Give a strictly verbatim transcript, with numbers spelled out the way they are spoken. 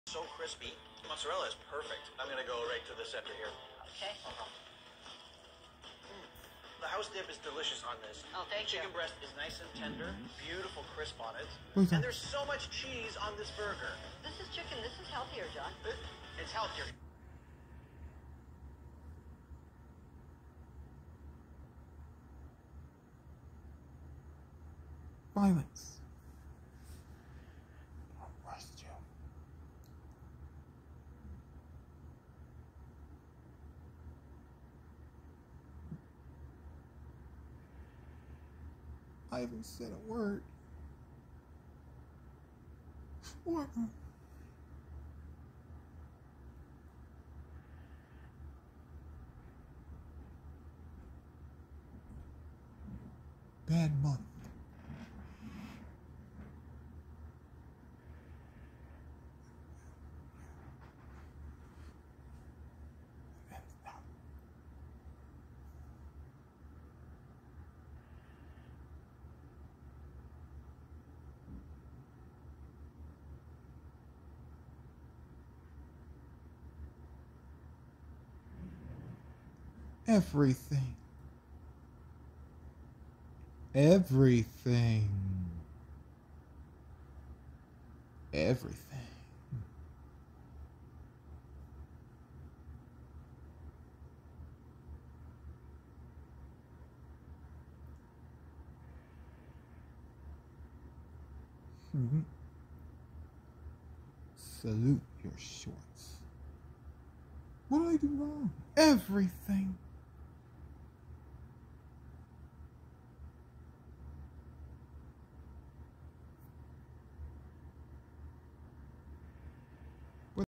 So crispy. Mozzarella is perfect. I'm gonna go right to the center here. Okay. Uh-huh. Mm. The house dip is delicious on this. Oh, thank Chicken you. breast is nice and tender, beautiful crisp on it, Who's and that? there's so much cheese on this burger. This is chicken. This is healthier, John. It, it's healthier. Violence. I'll arrest you. I haven't said a word. What? Bad month. Everything. Everything. Everything. Mm-hmm. Salute your shorts. What did I do wrong? Everything.